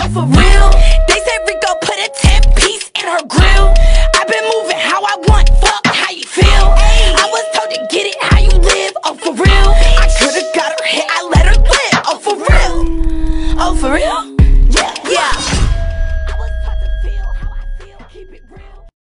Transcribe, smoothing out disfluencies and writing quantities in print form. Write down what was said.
for real. They said Rico put a 10-piece in her grill. I've been moving how I want, fuck how you feel. I was told to get it how you live, oh for real. I could've got her hit, I let her live, oh for real. Oh for real.